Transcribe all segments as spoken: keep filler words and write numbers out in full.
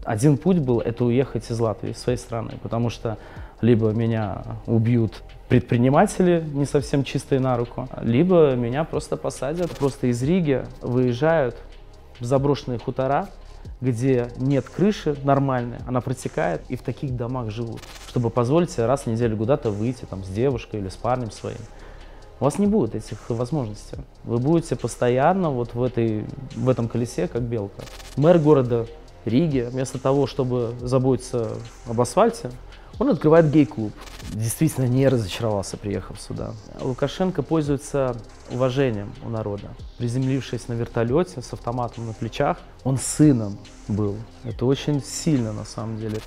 один путь был — это уехать из Латвии, из своей страны, потому что либо меня убьют предприниматели, не совсем чистые на руку, либо меня просто посадят. Просто из Риги выезжают в заброшенные хутора, где нет крыши нормальной, она протекает, и в таких домах живут, чтобы позволить себе раз в неделю куда-то выйти там, с девушкой или с парнем своим. У вас не будет этих возможностей. Вы будете постоянно вот в, этой, в этом колесе, как белка. Мэр города Риги, вместо того, чтобы заботиться об асфальте, он открывает гей-клуб. Действительно не разочаровался, приехав сюда. Лукашенко пользуется уважением у народа. Приземлившись на вертолете с автоматом на плечах, он сыном был. Это очень сильно на самом деле.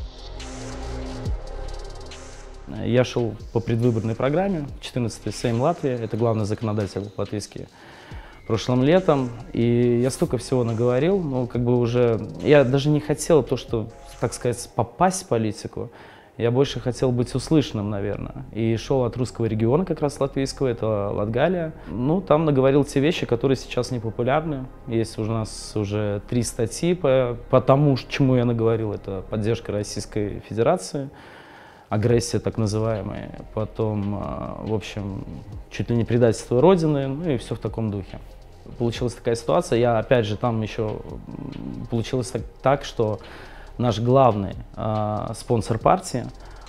Я шел по предвыборной программе, четырнадцатый Сейм Латвии, это главный законодатель латвийский, прошлым летом. И я столько всего наговорил, ну, как бы уже... Я даже не хотел то, что, так сказать, попасть в политику. Я больше хотел быть услышанным, наверное. И шел от русского региона, как раз латвийского, это Латгалия. Ну, там наговорил те вещи, которые сейчас не популярны. Есть у нас уже три статьи по, по тому, чему я наговорил. Это поддержка Российской Федерации, агрессия так называемая, потом, в общем, чуть ли не предательство Родины, ну и все в таком духе. Получилась такая ситуация, я опять же там еще получилось так, так что наш главный э, спонсор партии,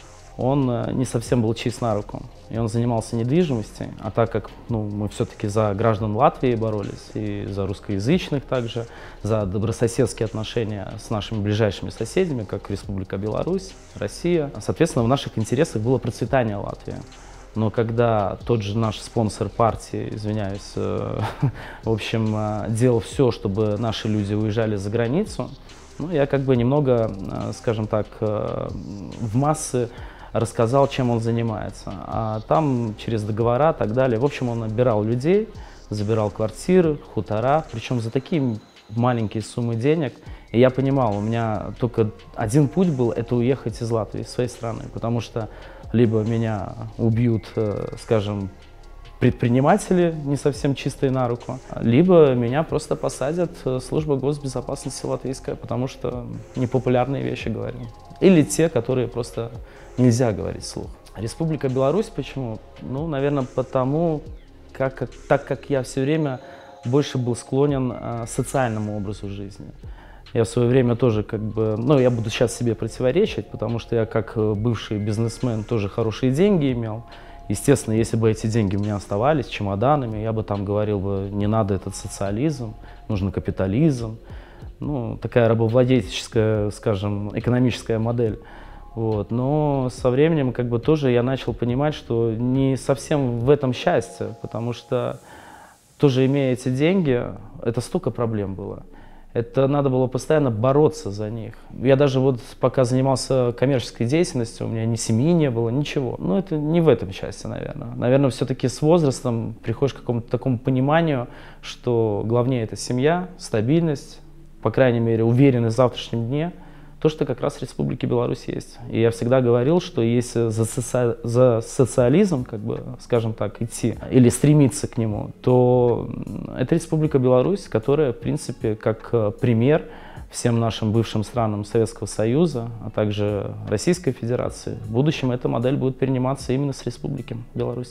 он э, не совсем был чист на руку, и он занимался недвижимостью, а так как ну, мы все-таки за граждан Латвии боролись, и за русскоязычных также, за добрососедские отношения с нашими ближайшими соседями, как Республика Беларусь, Россия, соответственно, в наших интересах было процветание Латвии. Но когда тот же наш спонсор партии, извиняюсь, э, в общем, э, делал все, чтобы наши люди уезжали за границу, ну, я как бы немного, скажем так, в массы рассказал, чем он занимается. А там через договора и так далее. В общем, он набирал людей, забирал квартиры, хутора, причем за такие маленькие суммы денег. И я понимал, у меня только один путь был — это уехать из Латвии, из своей страны. Потому что либо меня убьют, скажем, предприниматели, не совсем чистые на руку, либо меня просто посадят служба госбезопасности латвийская, потому что непопулярные вещи говорю. Или те, которые просто нельзя говорить вслух. Республика Беларусь почему? Ну, наверное, потому, как, как, так как я все время больше был склонен к социальному образу жизни. Я в свое время тоже как бы, ну, я буду сейчас себе противоречить, потому что я как бывший бизнесмен тоже хорошие деньги имел. Естественно, если бы эти деньги у меня оставались чемоданами, я бы там говорил бы, не надо этот социализм, нужен капитализм. Ну, такая рабовладельческая, скажем, экономическая модель. Вот. Но со временем как бы тоже я начал понимать, что не совсем в этом счастье, потому что тоже имея эти деньги, это столько проблем было. Это надо было постоянно бороться за них. Я даже вот пока занимался коммерческой деятельностью, у меня ни семьи не было, ничего. Но это не в этом счастье, наверное. Наверное, все-таки с возрастом приходишь к какому-то такому пониманию, что главнее это семья, стабильность, по крайней мере, уверенность в завтрашнем дне. То, что как раз в Республике Беларусь есть. И я всегда говорил, что если за, соци... за социализм, как бы, скажем так, идти или стремиться к нему, то это Республика Беларусь, которая, в принципе, как пример всем нашим бывшим странам Советского Союза, а также Российской Федерации, в будущем эта модель будет перениматься именно с Республики Беларусь.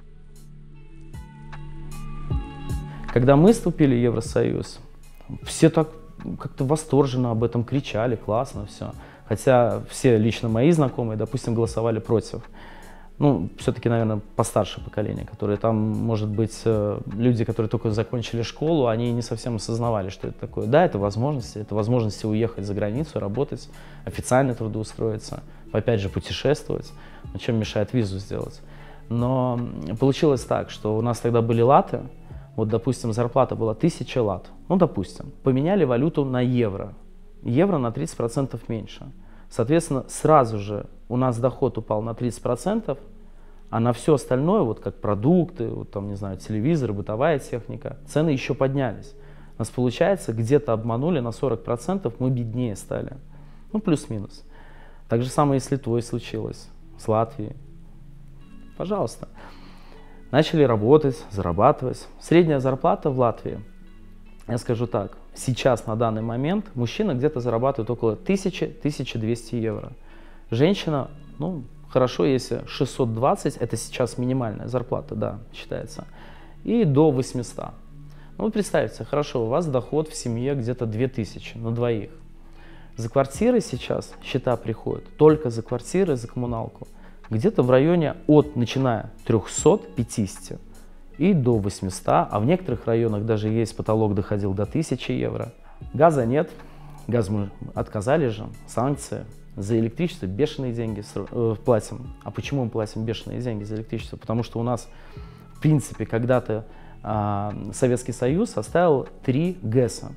Когда мы вступили в Евросоюз, все так как-то восторженно об этом кричали, классно все. Хотя все лично мои знакомые, допустим, голосовали против. Ну, все-таки, наверное, постарше поколение, которые там, может быть, люди, которые только закончили школу, они не совсем осознавали, что это такое. Да, это возможности, это возможности уехать за границу, работать, официально трудоустроиться, опять же, путешествовать. Но чем мешает визу сделать? Но получилось так, что у нас тогда были латы. Вот, допустим, зарплата была тысяча лат, ну, допустим, поменяли валюту на евро, евро на тридцать процентов меньше. Соответственно, сразу же у нас доход упал на тридцать процентов, а на все остальное, вот как продукты, вот там, не знаю, телевизоры, бытовая техника, цены еще поднялись. У нас, получается, где-то обманули на сорок процентов, мы беднее стали, ну, плюс-минус. Так же самое и с Литвой случилось, с Латвией. Пожалуйста. Начали работать, зарабатывать. Средняя зарплата в Латвии, я скажу так, сейчас на данный момент мужчина где-то зарабатывает около тысячи — тысячи двухсот евро. Женщина, ну, хорошо, если шестьсот двадцать, это сейчас минимальная зарплата, да, считается, и до восьмисот. Ну, вы представьте, хорошо, у вас доход в семье где-то две тысячи на двоих. За квартиры сейчас счета приходят, только за квартиры, за коммуналку, где-то в районе от, начиная трёхсот пятидесяти и до восьмисот, а в некоторых районах даже есть потолок, доходил до тысячи евро. Газа нет, газ мы отказали же, санкции. За электричество бешеные деньги э, платим. А почему мы платим бешеные деньги за электричество? Потому что у нас, в принципе, когда-то э, Советский Союз оставил три ГЭСа.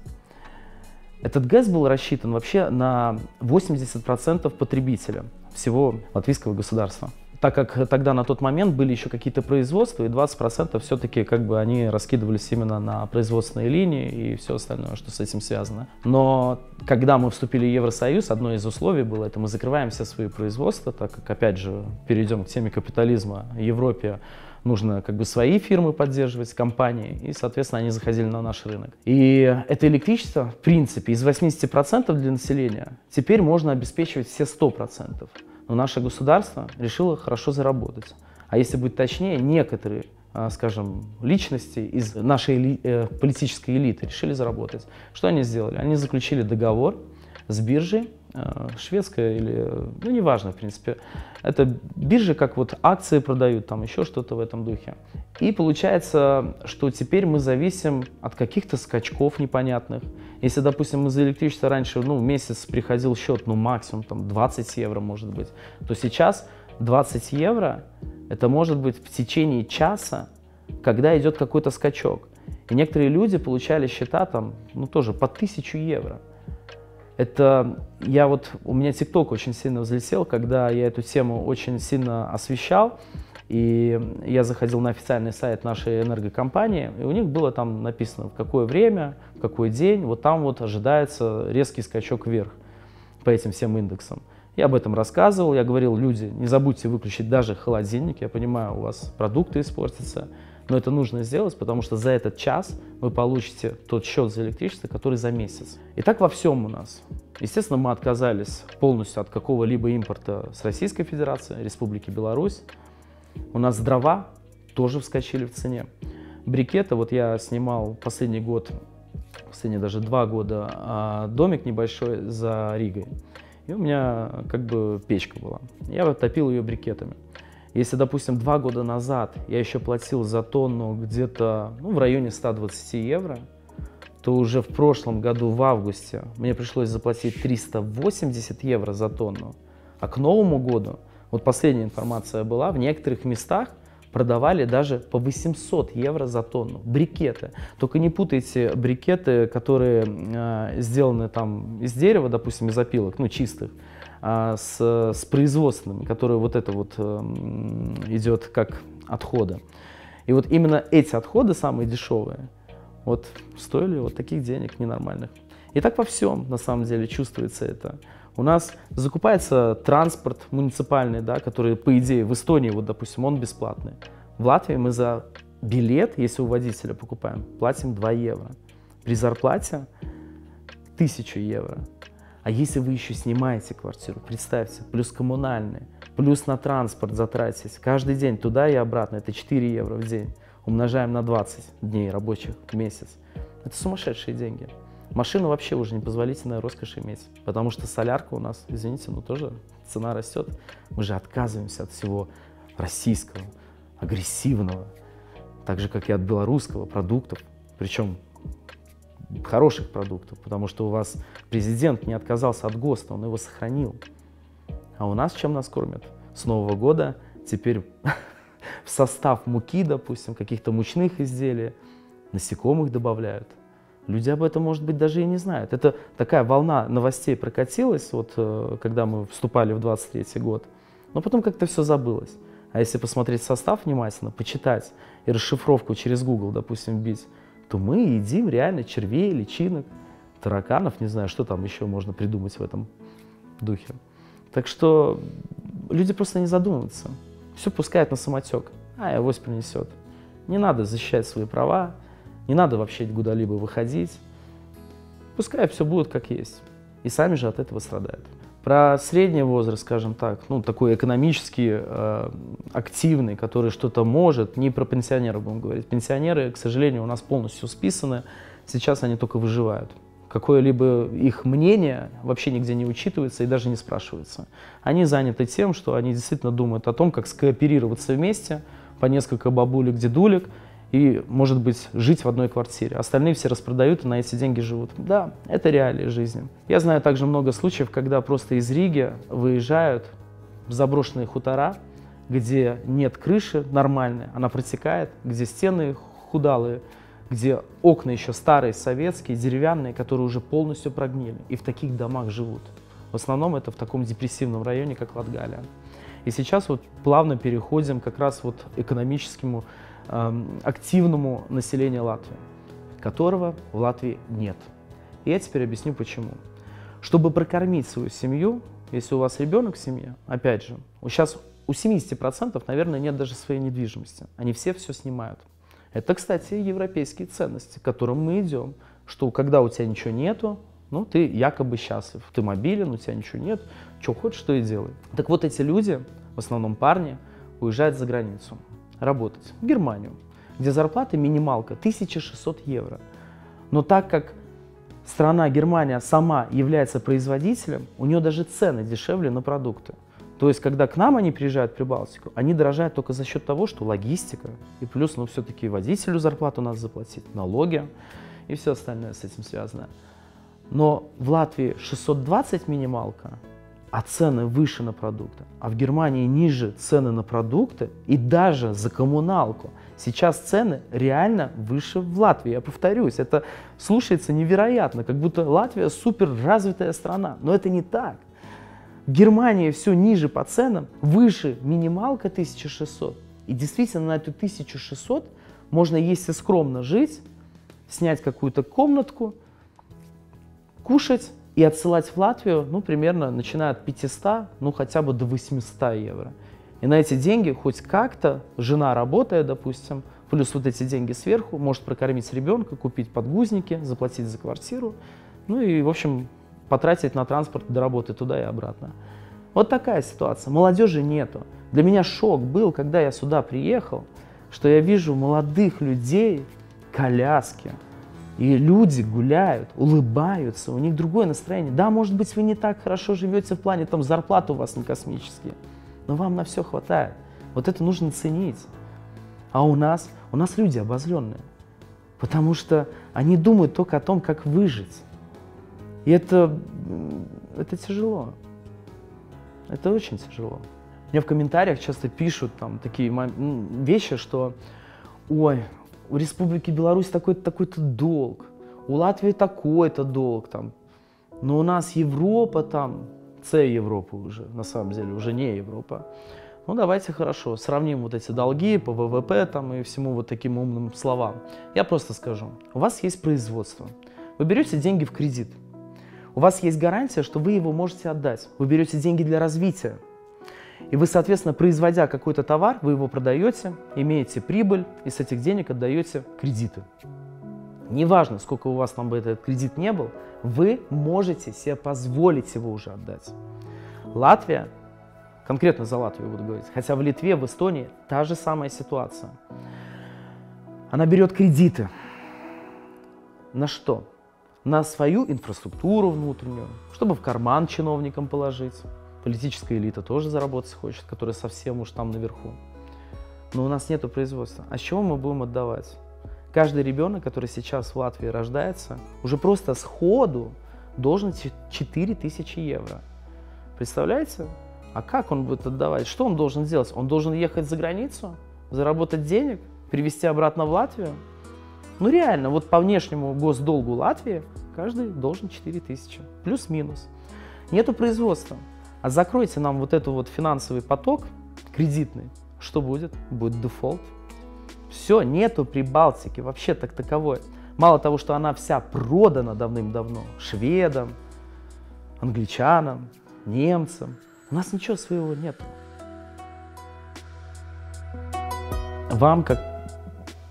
Этот ГЭС был рассчитан вообще на восемьдесят процентов потребителя всего латвийского государства. Так как тогда на тот момент были еще какие-то производства, и двадцать процентов все-таки как бы они раскидывались именно на производственные линии и все остальное, что с этим связано. Но когда мы вступили в Евросоюз, одно из условий было, это мы закрываем все свои производства, так как, опять же, перейдем к теме капитализма. Европе нужно как бы свои фирмы поддерживать, компании, и, соответственно, они заходили на наш рынок. И это электричество, в принципе, из восьмидесяти процентов для населения теперь можно обеспечивать все сто процентов. Но наше государство решило хорошо заработать. А если быть точнее, некоторые, скажем, личности из нашей эли э, политической элиты решили заработать. Что они сделали? Они заключили договор с биржей, э, шведская или, ну, неважно, в принципе. Это биржи, как вот акции продают, там еще что-то в этом духе. И получается, что теперь мы зависим от каких-то скачков непонятных. Если, допустим, мы за электричество раньше, ну, в месяц приходил счет, ну, максимум там двадцать евро, может быть, то сейчас двадцать евро это может быть в течение часа, когда идет какой-то скачок. И некоторые люди получали счета там, ну, тоже по тысячу евро. Это я вот, у меня ТикТок очень сильно взлетел, когда я эту тему очень сильно освещал. И я заходил на официальный сайт нашей энергокомпании, и у них было там написано, в какое время, в какой день, вот там вот ожидается резкий скачок вверх по этим всем индексам. Я об этом рассказывал, я говорил, люди, не забудьте выключить даже холодильник, я понимаю, у вас продукты испортятся, но это нужно сделать, потому что за этот час вы получите тот счет за электричество, который за месяц. И так во всем у нас. Естественно, мы отказались полностью от какого-либо импорта с Российской Федерации, Республики Беларусь. У нас дрова тоже вскочили в цене. Брикеты, вот я снимал последний год, последние даже два года, домик небольшой за Ригой. И у меня как бы печка была. Я вот топил ее брикетами. Если, допустим, два года назад я еще платил за тонну где-то, ну, в районе ста двадцати евро, то уже в прошлом году, в августе, мне пришлось заплатить триста восемьдесят евро за тонну. А к Новому году, вот последняя информация была, в некоторых местах продавали даже по восемьсот евро за тонну. Брикеты. Только не путайте брикеты, которые э, сделаны там из дерева, допустим, из опилок, ну, чистых, э, с, с производственными, которые вот это вот э, идет как отходы. И вот именно эти отходы, самые дешевые, вот стоили вот таких денег ненормальных. И так во всем, на самом деле, чувствуется это. У нас закупается транспорт муниципальный, да, который, по идее, в Эстонии, вот, допустим, он бесплатный. В Латвии мы за билет, если у водителя покупаем, платим два евро. При зарплате тысячу евро. А если вы еще снимаете квартиру, представьте, плюс коммунальные, плюс на транспорт затратить, каждый день туда и обратно, это четыре евро в день. Умножаем на двадцать дней рабочих в месяц. Это сумасшедшие деньги. Машину вообще уже непозволительная роскошь иметь, потому что солярка у нас, извините, но тоже цена растет. Мы же отказываемся от всего российского, агрессивного, так же, как и от белорусского продуктов, причем хороших продуктов, потому что у вас президент не отказался от ГОСТа, он его сохранил. А у нас чем нас кормят? С Нового года теперь в состав муки, допустим, каких-то мучных изделий, насекомых добавляют. Люди об этом, может быть, даже и не знают. Это такая волна новостей прокатилась, вот, когда мы вступали в двадцать третий год, но потом как-то все забылось. А если посмотреть состав внимательно, почитать и расшифровку через Google, допустим, бить, то мы едим реально червей, личинок, тараканов, не знаю, что там еще можно придумать в этом духе. Так что люди просто не задумываются. Все пускают на самотек, а авось принесет. Не надо защищать свои права. Не надо вообще куда-либо выходить. пускай все будет как есть. И сами же от этого страдают. Про средний возраст, скажем так, ну, такой экономически э, активный, который что-то может, не про пенсионеров будем говорить. Пенсионеры, к сожалению, у нас полностью списаны, сейчас они только выживают. Какое-либо их мнение вообще нигде не учитывается и даже не спрашивается. Они заняты тем, что они действительно думают о том, как скооперироваться вместе, по несколько бабулек, дедулек, и, может быть, жить в одной квартире. Остальные все распродают и на эти деньги живут. Да, это реалии жизни. Я знаю также много случаев, когда просто из Риги выезжают в заброшенные хутора, где нет крыши нормальной, она протекает, где стены худалые, где окна еще старые, советские, деревянные, которые уже полностью прогнили. И в таких домах живут. В основном это в таком депрессивном районе, как Латгалия. И сейчас вот плавно переходим как раз вот к экономическому активному населению Латвии, которого в Латвии нет. И я теперь объясню почему. Чтобы прокормить свою семью, если у вас ребенок в семье, опять же, сейчас у семидесяти процентов, наверное, нет даже своей недвижимости. Они все все снимают. Это, кстати, европейские ценности, к которым мы идем. Что когда у тебя ничего нету, ну, ты якобы счастлив. Ты мобилен, у тебя ничего нет, что хочешь, что и делай. Так вот, эти люди, в основном парни, уезжают за границу работать, в Германию, где зарплата минималка тысяча шестьсот евро. Но так как страна Германия сама является производителем, у нее даже цены дешевле на продукты. То есть, когда к нам они приезжают в Прибалтику, они дорожают только за счет того, что логистика, и плюс, ну, все-таки водителю зарплату надо заплатить, налоги и все остальное с этим связано. Но в Латвии шестьсот двадцать минималка, а цены выше на продукты. А в Германии ниже цены на продукты и даже за коммуналку. Сейчас цены реально выше в Латвии. Я повторюсь, это слушается невероятно, как будто Латвия супер развитая страна. Но это не так. В Германии все ниже по ценам, выше минималка тысяча шестьсот. И действительно на эту тысячу шестьсот можно, если скромно жить, снять какую-то комнатку, кушать и отсылать в Латвию, ну, примерно, начиная от пятисот, ну, хотя бы до восьмисот евро. И на эти деньги хоть как-то жена, работая, допустим, плюс вот эти деньги сверху, может прокормить ребенка, купить подгузники, заплатить за квартиру, ну и, в общем, потратить на транспорт до работы туда и обратно. Вот такая ситуация. Молодежи нету. Для меня шок был, когда я сюда приехал, что я вижу молодых людей, коляски, и люди гуляют, улыбаются, у них другое настроение. Да, может быть, вы не так хорошо живете в плане, там, зарплаты у вас не космические, но вам на все хватает. Вот это нужно ценить. А у нас, у нас люди обозленные, потому что они думают только о том, как выжить. И это, это тяжело. Это очень тяжело. Мне в комментариях часто пишут там такие вещи, что ой, у Республики Беларусь такой-то такой-то долг, у Латвии такой-то долг, там. Но у нас Европа там, С Европа уже, на самом деле, уже не Европа. Ну давайте хорошо, сравним вот эти долги по вэ вэ пэ там, и всему вот таким умным словам. Я просто скажу, у вас есть производство, вы берете деньги в кредит, у вас есть гарантия, что вы его можете отдать, вы берете деньги для развития. И вы, соответственно, производя какой-то товар, вы его продаете, имеете прибыль и с этих денег отдаете кредиты. Неважно, сколько у вас там бы этот кредит не был, вы можете себе позволить его уже отдать. Латвия, конкретно за Латвию буду говорить, хотя в Литве, в Эстонии та же самая ситуация. Она берет кредиты. На что? На свою инфраструктуру внутреннюю, чтобы в карман чиновникам положить. Политическая элита тоже заработать хочет, которая совсем уж там наверху. Но у нас нет производства. А с чего мы будем отдавать? Каждый ребенок, который сейчас в Латвии рождается, уже просто сходу должен четыре тысячи евро. Представляете? А как он будет отдавать? Что он должен делать? Он должен ехать за границу, заработать денег, привезти обратно в Латвию? Ну реально, вот по внешнему госдолгу Латвии каждый должен четыре тысячи. Плюс-минус. Нету производства. А закройте нам вот этот вот финансовый поток кредитный, что будет? Будет дефолт. Все, нету Прибалтики вообще так таковой. Мало того, что она вся продана давным-давно шведам, англичанам, немцам, у нас ничего своего нет. Вам, как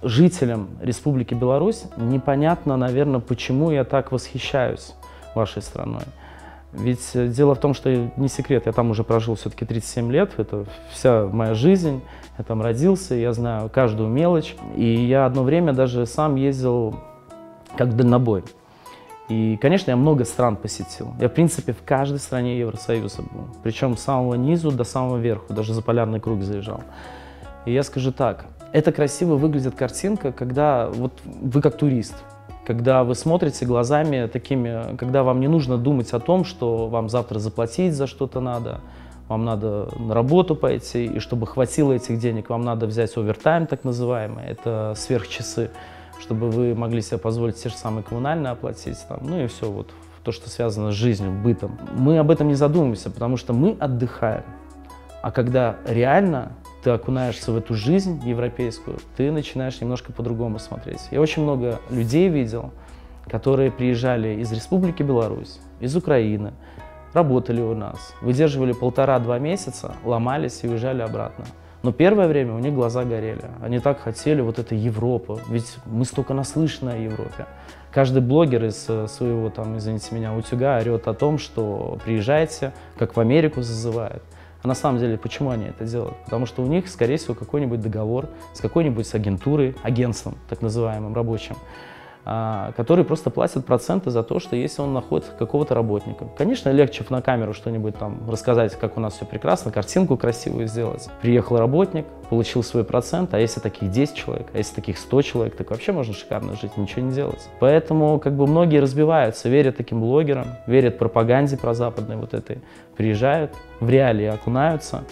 жителям Республики Беларусь непонятно, наверное, почему я так восхищаюсь вашей страной. Ведь дело в том, что не секрет, я там уже прожил все-таки тридцать семь лет, это вся моя жизнь, я там родился, я знаю каждую мелочь. И я одно время даже сам ездил как дальнобой. И, конечно, я много стран посетил. Я, в принципе, в каждой стране Евросоюза был. Причем с самого низу до самого верху, даже за полярный круг заезжал. И я скажу так, это красиво выглядит картинка, когда вот вы как турист. Когда вы смотрите глазами такими, когда вам не нужно думать о том, что вам завтра заплатить за что-то надо, вам надо на работу пойти, и чтобы хватило этих денег, вам надо взять овертайм, так называемый, это сверхчасы, чтобы вы могли себе позволить те же самые коммунальные оплатить, там, ну и все, вот то, что связано с жизнью, бытом. Мы об этом не задумываемся, потому что мы отдыхаем, а когда реально ты окунаешься в эту жизнь европейскую, ты начинаешь немножко по-другому смотреть. Я очень много людей видел, которые приезжали из Республики Беларусь, из Украины, работали у нас, выдерживали полтора-два месяца, ломались и уезжали обратно. Но первое время у них глаза горели. Они так хотели вот этой Европы, ведь мы столько наслышаны о Европе. Каждый блогер из своего, там, извините меня, утюга орет о том, что приезжайте, как в Америку зазывает. А на самом деле, почему они это делают? Потому что у них, скорее всего, какой-нибудь договор с какой-нибудь агентурой, агентством, так называемым, рабочим, который просто платит проценты за то, что если он находит какого-то работника. Конечно, легче на камеру что-нибудь там рассказать, как у нас все прекрасно, картинку красивую сделать. Приехал работник, получил свой процент, а если таких десять человек, а если таких сто человек, так вообще можно шикарно жить, ничего не делать. Поэтому как бы многие разбиваются, верят таким блогерам, верят пропаганде прозападной вот этой, приезжают, в реалии окунаются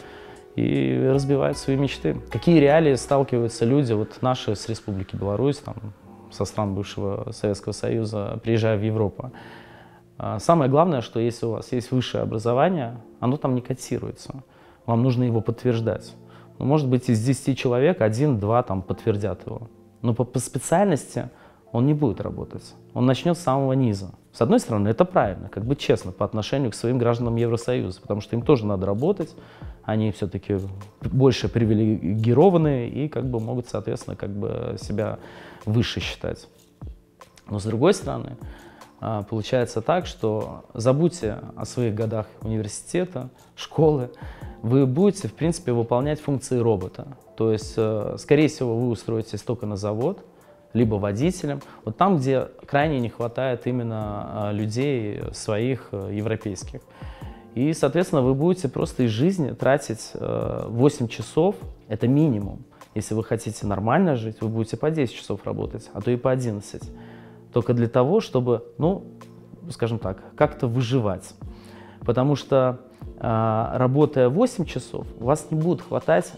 и разбивают свои мечты. Какие реалии сталкиваются люди, вот наши с Республики Беларусь, там, со стран бывшего Советского Союза, приезжая в Европу. Самое главное, что если у вас есть высшее образование, оно там не котируется. Вам нужно его подтверждать. Ну, может быть, из десяти человек один-два там подтвердят его. Но по, по специальности он не будет работать. Он начнет с самого низа. С одной стороны, это правильно, как бы честно по отношению к своим гражданам Евросоюза, потому что им тоже надо работать, они все-таки больше привилегированные и как бы могут, соответственно, как бы себя выше считать. Но с другой стороны, получается так, что забудьте о своих годах университета, школы, вы будете, в принципе, выполнять функции робота. То есть, скорее всего, вы устроитесь только на завод, либо водителем, вот там, где крайне не хватает именно людей своих европейских. И, соответственно, вы будете просто из жизни тратить восемь часов, это минимум. Если вы хотите нормально жить, вы будете по десять часов работать, а то и по одиннадцать. Только для того, чтобы, ну, скажем так, как-то выживать. Потому что, работая восемь часов, у вас не будет хватать,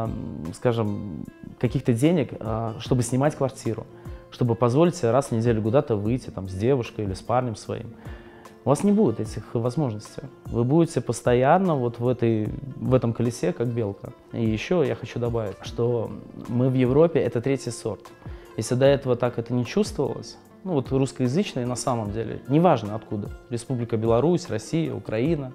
скажем, каких-то денег, чтобы снимать квартиру, чтобы позволить себе раз в неделю куда-то выйти там, с девушкой или с парнем своим. У вас не будет этих возможностей. Вы будете постоянно вот в, этой, в этом колесе, как белка. И еще я хочу добавить, что мы в Европе — это третий сорт. Если до этого так это не чувствовалось, ну вот русскоязычные на самом деле, неважно откуда, Республика Беларусь, Россия, Украина,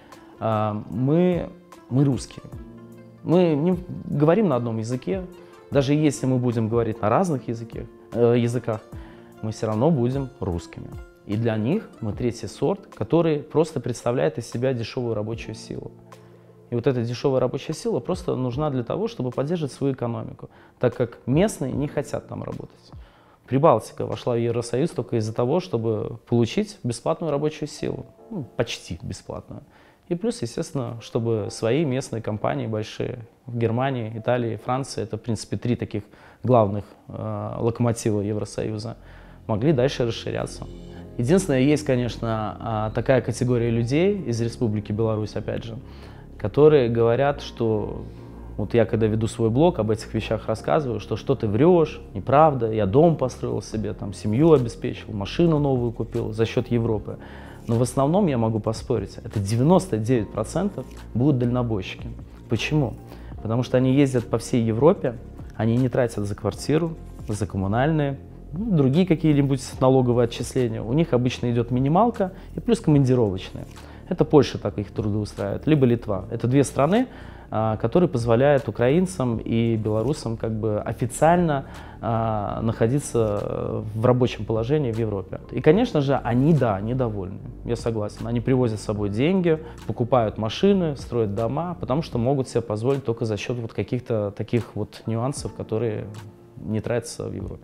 мы, мы русские. Мы не говорим на одном языке. Даже если мы будем говорить на разных языках, э, языках, мы все равно будем русскими. И для них мы третий сорт, который просто представляет из себя дешевую рабочую силу. И вот эта дешевая рабочая сила просто нужна для того, чтобы поддерживать свою экономику, так как местные не хотят там работать. Прибалтика вошла в Евросоюз только из-за того, чтобы получить бесплатную рабочую силу, ну, почти бесплатную. И плюс, естественно, чтобы свои местные компании большие в Германии, Италии, Франции, это, в принципе, три таких главных э, локомотива Евросоюза, могли дальше расширяться. Единственное, есть, конечно, такая категория людей из Республики Беларусь, опять же, которые говорят, что вот я, когда веду свой блог, об этих вещах рассказываю, что что ты врешь, неправда, я дом построил себе, там, семью обеспечил, машину новую купил за счет Европы. Но в основном, я могу поспорить, это девяносто девять процентов будут дальнобойщики. Почему? Потому что они ездят по всей Европе, они не тратят за квартиру, за коммунальные, ну, другие какие-нибудь налоговые отчисления. У них обычно идет минималка и плюс командировочные. Это Польша так их трудоустраивает, либо Литва. Это две страны, которые позволяют украинцам и белорусам как бы официально находиться в рабочем положении в Европе. И, конечно же, они, да, они довольны, я согласен. Они привозят с собой деньги, покупают машины, строят дома, потому что могут себе позволить только за счет вот каких-то таких вот нюансов, которые не тратятся в Европе.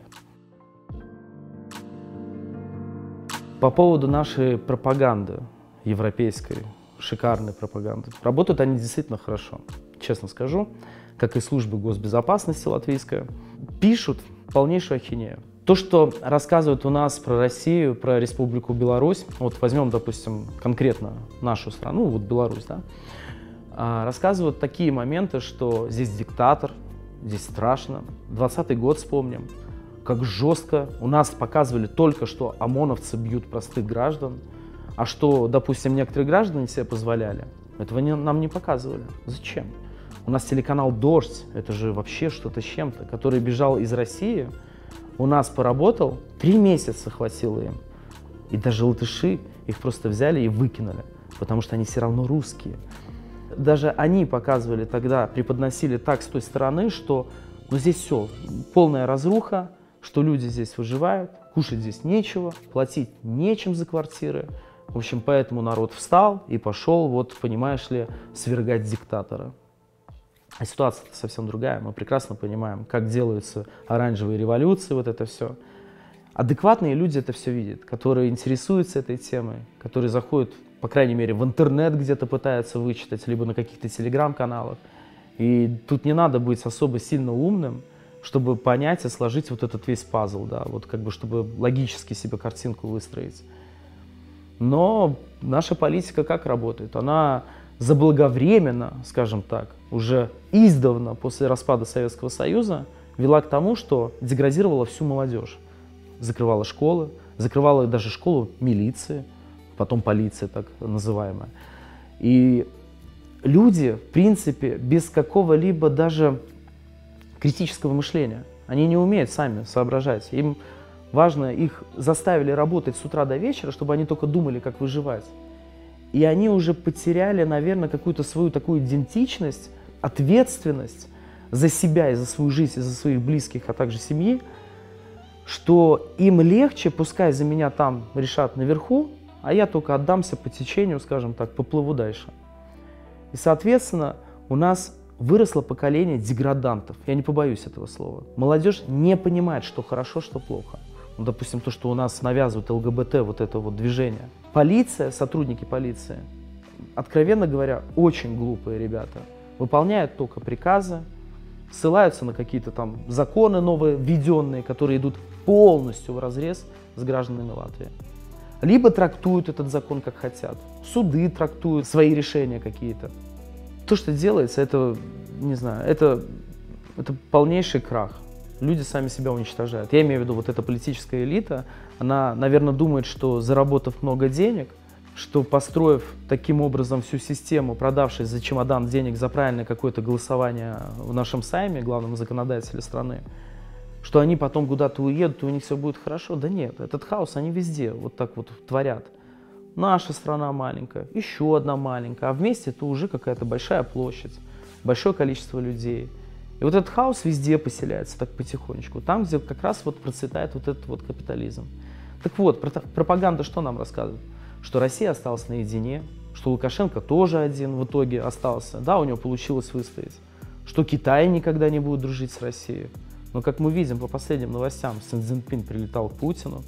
По поводу нашей пропаганды европейской, шикарной пропаганды. Работают они действительно хорошо, честно скажу, как и службы госбезопасности латвийская. Пишут полнейшую ахинею. То, что рассказывают у нас про Россию, про Республику Беларусь, вот возьмем, допустим, конкретно нашу страну, вот Беларусь, да, рассказывают такие моменты, что здесь диктатор, здесь страшно. двадцатый год вспомним, как жестко. У нас показывали только, что ОМОНовцы бьют простых граждан, а что, допустим, некоторые граждане себе позволяли, этого не, нам не показывали. Зачем? У нас телеканал «Дождь», это же вообще что-то с чем-то, который бежал из России, у нас поработал, три месяца хватило им. И даже латыши их просто взяли и выкинули, потому что они все равно русские. Даже они показывали тогда, преподносили так с той стороны, что ну, здесь все, полная разруха, что люди здесь выживают, кушать здесь нечего, платить нечем за квартиры. В общем, поэтому народ встал и пошел, вот, понимаешь ли, свергать диктатора. А ситуация совсем другая. Мы прекрасно понимаем, как делаются оранжевые революции, вот это все. Адекватные люди это все видят, которые интересуются этой темой, которые заходят, по крайней мере, в интернет где-то пытаются вычитать, либо на каких-то телеграм-каналах. И тут не надо быть особо сильно умным, чтобы понять и сложить вот этот весь пазл, да, вот как бы, чтобы логически себе картинку выстроить. Но наша политика как работает? Она заблаговременно, скажем так, уже издавна после распада Советского Союза вела к тому, что деградировала всю молодежь. Закрывала школы, закрывала даже школу милиции, потом полиция так называемая. И люди, в принципе, без какого-либо даже критического мышления, они не умеют сами соображать. Им важно, их заставили работать с утра до вечера, чтобы они только думали, как выживать. И они уже потеряли, наверное, какую-то свою такую идентичность, ответственность за себя и за свою жизнь, и за своих близких, а также семьи, что им легче, пускай за меня там решат наверху, а я только отдамся по течению, скажем так, поплыву дальше. И, соответственно, у нас выросло поколение деградантов. Я не побоюсь этого слова. Молодежь не понимает, что хорошо, что плохо. Ну, допустим, то, что у нас навязывают ЛГБТ, вот это вот движение. Полиция, сотрудники полиции, откровенно говоря, очень глупые ребята. Выполняют только приказы, ссылаются на какие-то там законы новые, введенные, которые идут полностью вразрез с гражданами Латвии. Либо трактуют этот закон как хотят. Суды трактуют свои решения какие-то. То, что делается, это, не знаю, это, это полнейший крах. Люди сами себя уничтожают. Я имею в виду, вот эта политическая элита, она, наверное, думает, что заработав много денег, что построив таким образом всю систему, продавшись за чемодан денег за правильное какое-то голосование в нашем Сайме, главном законодателе страны, что они потом куда-то уедут, и у них все будет хорошо. Да нет, этот хаос они везде вот так вот творят. Наша страна маленькая, еще одна маленькая, а вместе это уже какая-то большая площадь, большое количество людей. И вот этот хаос везде поселяется так потихонечку, там, где как раз вот процветает вот этот вот капитализм. Так вот, пропаганда что нам рассказывает? Что Россия осталась наедине, что Лукашенко тоже один в итоге остался, да, у него получилось выстоять, что Китай никогда не будет дружить с Россией. Но, как мы видим по последним новостям, Си Цзиньпин прилетал к Путину,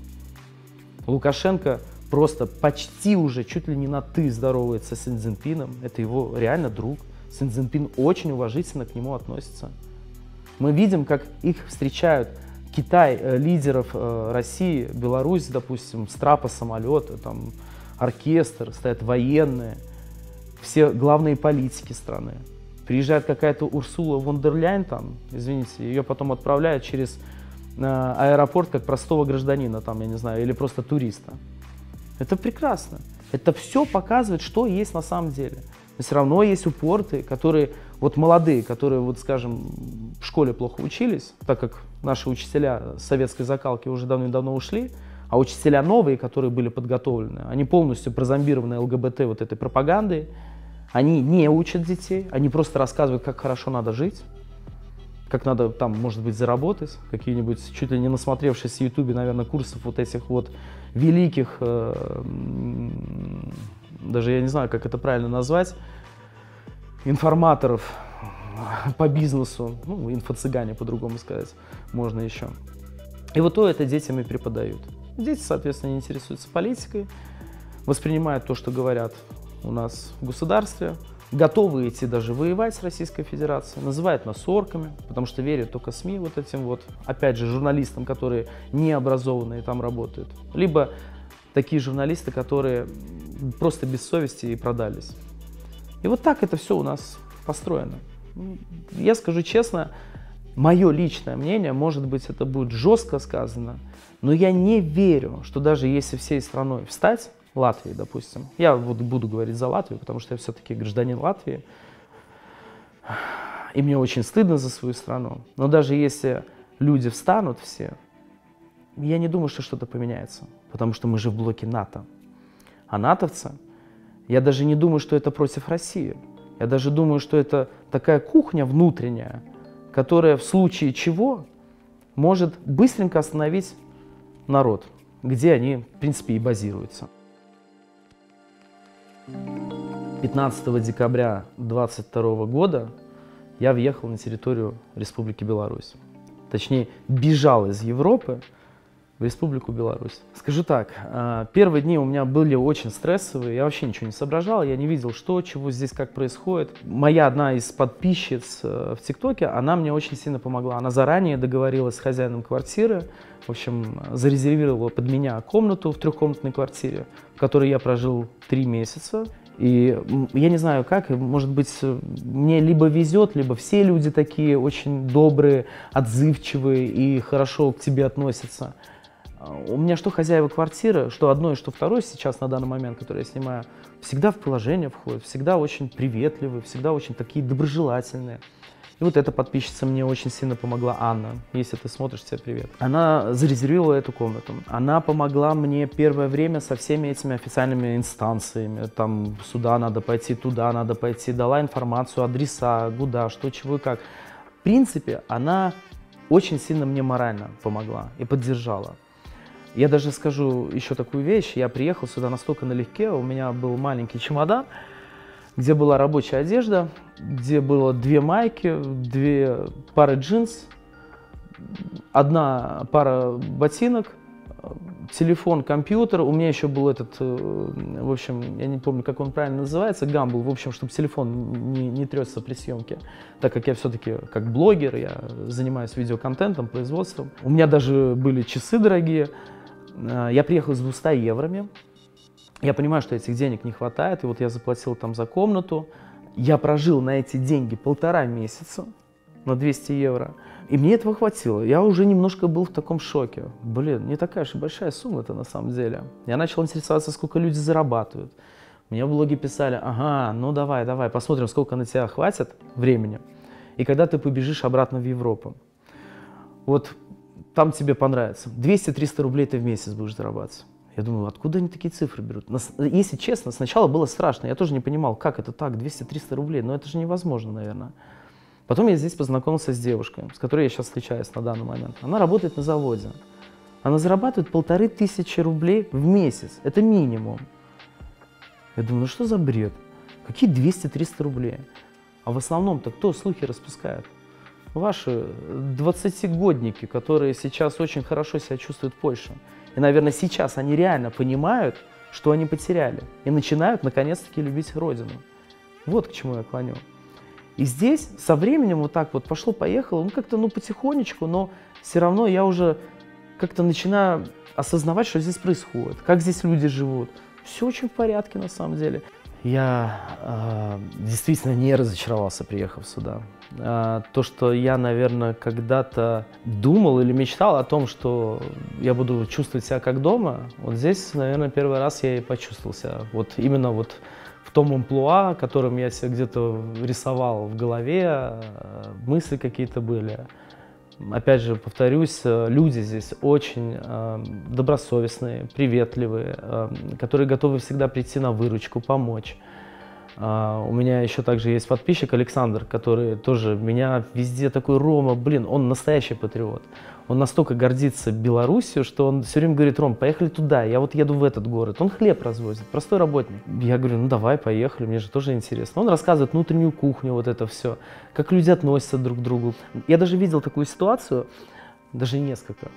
Лукашенко просто почти уже чуть ли не на «ты» здоровается с Си Цзиньпином, это его реально друг. Си Цзиньпин очень уважительно к нему относится. Мы видим, как их встречают Китай, э, лидеров э, России, Беларусь, допустим, с трапа самолета, там оркестр, стоят военные, все главные политики страны. Приезжает какая-то Урсула фон дер Ляйен, там, извините, ее потом отправляют через э, аэропорт как простого гражданина, там, я не знаю, или просто туриста. Это прекрасно. Это все показывает, что есть на самом деле. Но все равно есть упорты, которые, вот молодые, которые, вот, скажем, в школе плохо учились, так как наши учителя с советской закалки уже давно-давно ушли, А учителя новые, которые были подготовлены, они полностью прозомбированы ЛГБТ вот этой пропагандой. Они не учат детей, они просто рассказывают, как хорошо надо жить, как надо там, может быть, заработать, какие-нибудь, чуть ли не насмотревшись в Ютубе, наверное, курсов вот этих вот великих, э, даже я не знаю, как это правильно назвать, информаторов по бизнесу, ну, инфо-цыгане, по-другому сказать, можно еще. И вот то это детям и преподают. Дети, соответственно, не интересуются политикой, воспринимают то, что говорят у нас в государстве, готовы идти даже воевать с Российской Федерацией, называют нас орками, потому что верят только СМИ вот этим вот, опять же, журналистам, которые не образованные там работают, либо такие журналисты, которые просто без совести и продались. И вот так это все у нас построено. Я скажу честно, мое личное мнение, может быть, это будет жестко сказано, но я не верю, что даже если всей страной встать, Латвии, допустим, я вот буду говорить за Латвию, потому что я все-таки гражданин Латвии, и мне очень стыдно за свою страну, но даже если люди встанут все, я не думаю, что что-то поменяется, потому что мы же в блоке НАТО. А натовцы, я даже не думаю, что это против России. Я даже думаю, что это такая кухня внутренняя, которая в случае чего может быстренько остановить народ, где они, в принципе, и базируются. пятнадцатого декабря две тысячи двадцать второго года я въехал на территорию Республики Беларусь. Точнее, бежал из Европы в Республику Беларусь. Скажу так, первые дни у меня были очень стрессовые, я вообще ничего не соображал, я не видел, что, чего здесь, как происходит. Моя одна из подписчиц в ТикТоке, она мне очень сильно помогла. Она заранее договорилась с хозяином квартиры, в общем, зарезервировала под меня комнату в трехкомнатной квартире, в которой я прожил три месяца. И я не знаю как, может быть, мне либо везет, либо все люди такие очень добрые, отзывчивые и хорошо к тебе относятся. У меня что хозяева квартиры, что одно и что второе сейчас на данный момент, который я снимаю, всегда в положение входят, всегда очень приветливые, всегда очень такие доброжелательные. И вот эта подписчица мне очень сильно помогла, Анна, если ты смотришь, тебе привет. Она зарезервировала эту комнату. Она помогла мне первое время со всеми этими официальными инстанциями. Там сюда надо пойти, туда надо пойти. Дала информацию, адреса, куда, что, чего и как. В принципе, она очень сильно мне морально помогла и поддержала. Я даже скажу еще такую вещь. Я приехал сюда настолько налегке, у меня был маленький чемодан, где была рабочая одежда, где было две майки, две пары джинс, одна пара ботинок, телефон, компьютер. У меня еще был этот, в общем, я не помню, как он правильно называется, гамбл, в общем, чтобы телефон не, не трется при съемке, так как я все-таки как блогер, я занимаюсь видеоконтентом, производством. У меня даже были часы дорогие. Я приехал с двумястами евроми. Я понимаю, что этих денег не хватает, и вот я заплатил там за комнату. Я прожил на эти деньги полтора месяца, на двести евро, и мне этого хватило. Я уже немножко был в таком шоке. Блин, не такая же большая сумма-то на самом деле. Я начал интересоваться, сколько люди зарабатывают. Мне в блоге писали, ага, ну давай, давай, посмотрим, сколько на тебя хватит времени, и когда ты побежишь обратно в Европу. Вот там тебе понравится. двести-триста рублей ты в месяц будешь зарабатывать. Я думаю, откуда они такие цифры берут? Если честно, сначала было страшно. Я тоже не понимал, как это так, двести-триста рублей. Но это же невозможно, наверное. Потом я здесь познакомился с девушкой, с которой я сейчас встречаюсь на данный момент. Она работает на заводе. Она зарабатывает полторы тысячи рублей в месяц. Это минимум. Я думаю, ну что за бред? Какие двести-триста рублей? А в основном-то кто слухи распускает? Ваши двадцатигодники, которые сейчас очень хорошо себя чувствуют в Польше. И, наверное, сейчас они реально понимают, что они потеряли. И начинают, наконец-таки, любить родину. Вот к чему я клоню. И здесь со временем вот так вот пошло-поехало, ну как-то ну потихонечку, но все равно я уже как-то начинаю осознавать, что здесь происходит, как здесь люди живут. Все очень в порядке на самом деле. Я э, действительно не разочаровался, приехав сюда. Э, то, что я, наверное, когда-то думал или мечтал о том, что я буду чувствовать себя как дома, вот здесь, наверное, первый раз я и почувствовал себя. Вот именно вот в том амплуа, которым я себя где-то рисовал в голове, мысли какие-то были. Опять же, повторюсь, люди здесь очень э, добросовестные, приветливые, э, которые готовы всегда прийти на выручку, помочь. Uh, у меня еще также есть подписчик Александр, который тоже меня везде такой: Рома, блин, он настоящий патриот. Он настолько гордится Белоруссией, что он все время говорит: Ром, поехали туда, я вот еду в этот город. Он хлеб развозит, простой работник. Я говорю: ну давай, поехали, мне же тоже интересно. Он рассказывает внутреннюю кухню, вот это все, как люди относятся друг к другу. Я даже видел такую ситуацию, даже несколько,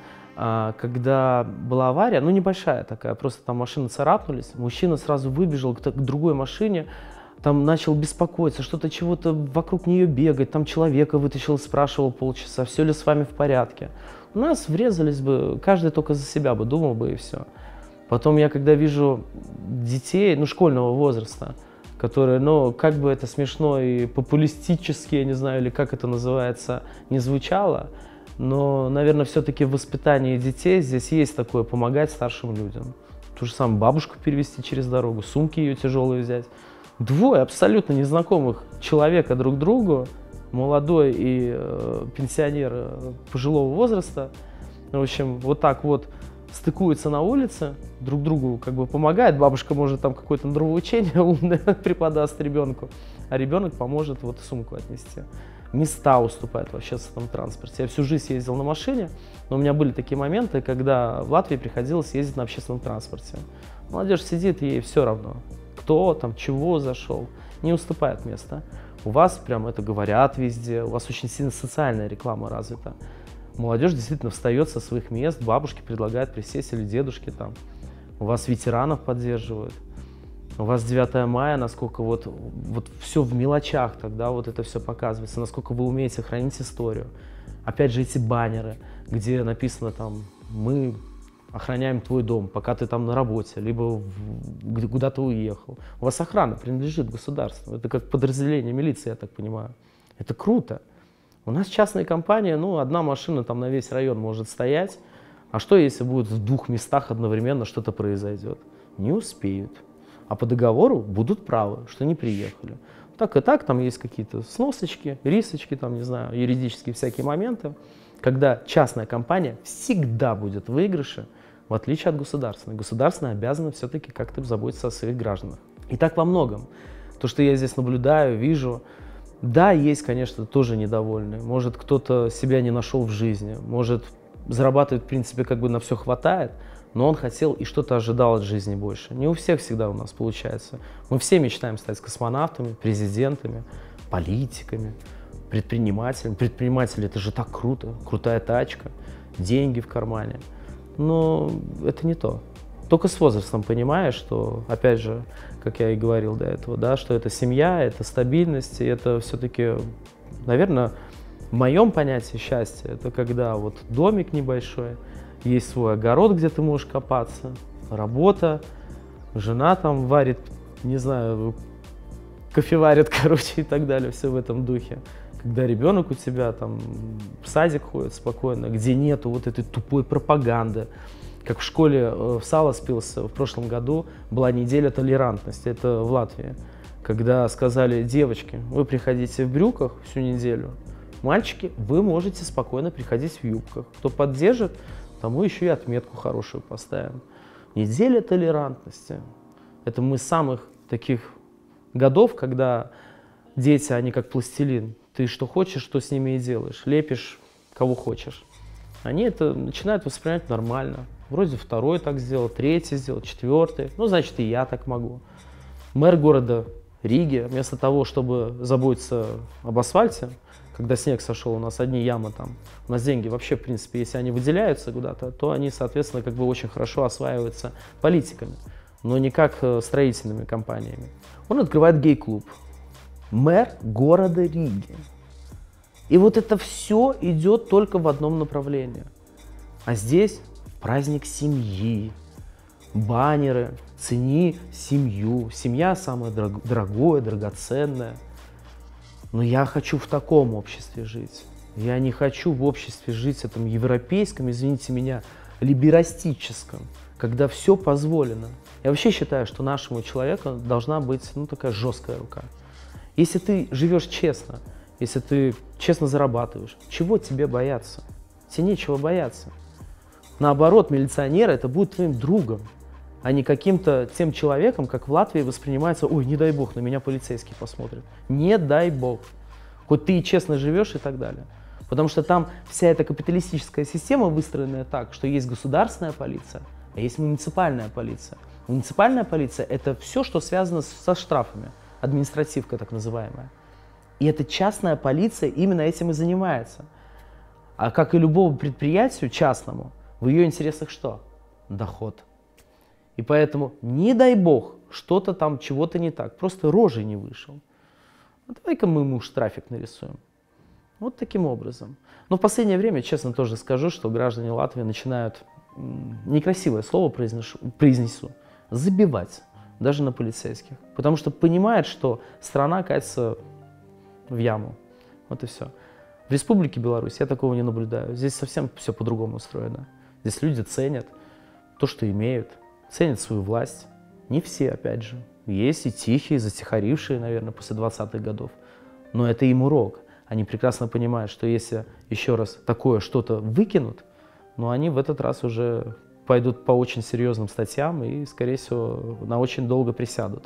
когда была авария, ну небольшая такая, просто там машины царапнулись, мужчина сразу выбежал к другой машине, там начал беспокоиться, что-то чего-то вокруг нее бегать, там человека вытащил, спрашивал полчаса, все ли с вами в порядке. У нас врезались бы, каждый только за себя бы думал бы, и все. Потом я когда вижу детей, ну, школьного возраста, которые, ну, как бы это смешно и популистически, я не знаю, или как это называется, не звучало, но, наверное, все-таки в воспитании детей здесь есть такое: помогать старшим людям. Ту же самую бабушку перевести через дорогу, сумки ее тяжелые взять. Двое абсолютно незнакомых человека друг другу, молодой и э, пенсионер э, пожилого возраста, в общем, вот так вот стыкуются на улице, друг другу как бы помогает. Бабушка может там какое-то нравоучение умное преподаст ребенку, а ребенок поможет вот сумку отнести. Места уступают в общественном транспорте. Я всю жизнь ездил на машине, но у меня были такие моменты, когда в Латвии приходилось ездить на общественном транспорте. Молодежь сидит, ей все равно, кто там, чего зашел, не уступает места. У вас прям это говорят везде, у вас очень сильно социальная реклама развита. Молодежь действительно встает со своих мест, бабушки предлагают присесть или дедушки там. У вас ветеранов поддерживают. У вас девятое мая, насколько вот, вот все в мелочах тогда вот это все показывается, насколько вы умеете хранить историю. Опять же, эти баннеры, где написано там: мы охраняем твой дом, пока ты там на работе, либо куда-то уехал. У вас охрана принадлежит государству. Это как подразделение милиции, я так понимаю. Это круто. У нас частные компании, ну, одна машина там на весь район может стоять. А что, если будет в двух местах одновременно что-то произойдет? Не успеют. А по договору будут правы, что не приехали. Так и так, там есть какие-то сносочки, рисочки, там, не знаю, юридические всякие моменты, когда частная компания всегда будет в выигрыше, в отличие от государственной. Государственная обязана все-таки как-то заботиться о своих гражданах. И так во многом. То, что я здесь наблюдаю, вижу, да, есть, конечно, тоже недовольные. Может, кто-то себя не нашел в жизни, может, зарабатывает, в принципе, как бы на все хватает, но он хотел и что-то ожидал от жизни больше. Не у всех всегда у нас получается. Мы все мечтаем стать космонавтами, президентами, политиками, предпринимателями. Предприниматели — это же так круто, крутая тачка, деньги в кармане. Но это не то. Только с возрастом понимаешь, что, опять же, как я и говорил до этого, да, что это семья, это стабильность, и это все-таки, наверное, в моем понятии счастья, это когда вот домик небольшой, есть свой огород, где ты можешь копаться, работа, жена там варит, не знаю, кофеварит, короче, и так далее, все в этом духе. Когда ребенок у тебя там в садик ходит спокойно, где нету вот этой тупой пропаганды. Как в школе в сало спился в прошлом году, была неделя толерантности, это в Латвии. Когда сказали: девочки, вы приходите в брюках всю неделю, мальчики, вы можете спокойно приходить в юбках. Кто поддержит, тому еще и отметку хорошую поставим. Неделя толерантности. Это мы с самых таких годов, когда дети, они как пластилин. Ты что хочешь, что с ними и делаешь. Лепишь, кого хочешь. Они это начинают воспринимать нормально. Вроде второй так сделал, третий сделал, четвертый. Ну, значит, и я так могу. Мэр города Риги, вместо того, чтобы заботиться об асфальте, когда снег сошел, у нас одни ямы там. У нас деньги вообще, в принципе, если они выделяются куда-то, то они, соответственно, как бы очень хорошо осваиваются политиками, но не как строительными компаниями. Он открывает гей-клуб. Мэр города Риги. И вот это все идет только в одном направлении. А здесь праздник семьи, баннеры, цени семью. Семья самое дорогое, драгоценное. Но я хочу в таком обществе жить. Я не хочу в обществе жить, этом европейском, извините меня, либерастическом, когда все позволено. Я вообще считаю, что нашему человеку должна быть, ну, такая жесткая рука. Если ты живешь честно, если ты честно зарабатываешь, чего тебе бояться? Тебе нечего бояться. Наоборот, милиционер это будет твоим другом, а не каким-то тем человеком, как в Латвии воспринимается: ой, не дай бог, на меня полицейский посмотрит. Не дай бог. Хоть ты и честно живешь и так далее. Потому что там вся эта капиталистическая система выстроенная так, что есть государственная полиция, а есть муниципальная полиция. Муниципальная полиция – это все, что связано со штрафами, административка так называемая. И эта частная полиция именно этим и занимается. А как и любому предприятию частному, в ее интересах что? Доход. И поэтому, не дай бог, что-то там, чего-то не так, просто рожей не вышел. Ну, давай-ка мы ему штрафик нарисуем. Вот таким образом. Но в последнее время, честно тоже скажу, что граждане Латвии начинают, некрасивое слово произнесу, произнесу, забивать даже на полицейских. Потому что понимают, что страна катится в яму. Вот и все. В Республике Беларусь я такого не наблюдаю. Здесь совсем все по-другому устроено. Здесь люди ценят то, что имеют, ценят свою власть. Не все, опять же. Есть и тихие, затихарившие, наверное, после двадцатых годов. Но это им урок. Они прекрасно понимают, что если еще раз такое что-то выкинут, ну, они в этот раз уже пойдут по очень серьезным статьям и, скорее всего, на очень долго присядут.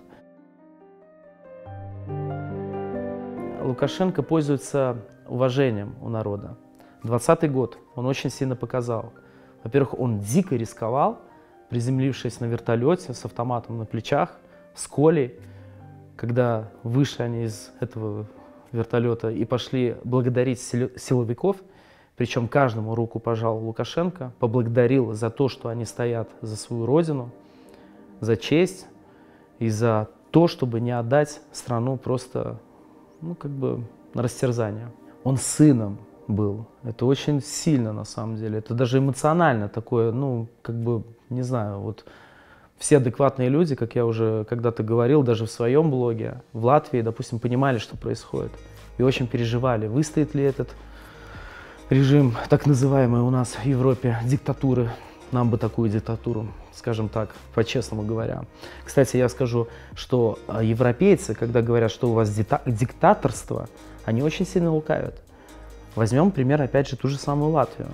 Лукашенко пользуется уважением у народа. двадцатый год он очень сильно показал. Во-первых, он дико рисковал, приземлившись на вертолете с автоматом на плечах, с Колей, когда вышли они из этого вертолета и пошли благодарить силовиков, причем каждому руку пожал Лукашенко, поблагодарил за то, что они стоят за свою родину, за честь и за то, чтобы не отдать страну просто, ну, как бы на растерзание. Он сыном был. Это очень сильно, на самом деле. Это даже эмоционально такое, ну, как бы, не знаю, вот все адекватные люди, как я уже когда-то говорил, даже в своем блоге, в Латвии, допустим, понимали, что происходит. И очень переживали, выстоит ли этот режим, так называемый у нас в Европе, диктатуры. Нам бы такую диктатуру, скажем так, по-честному говоря. Кстати, я скажу, что европейцы, когда говорят, что у вас диктаторство, они очень сильно лукавят. Возьмем пример, опять же, ту же самую Латвию.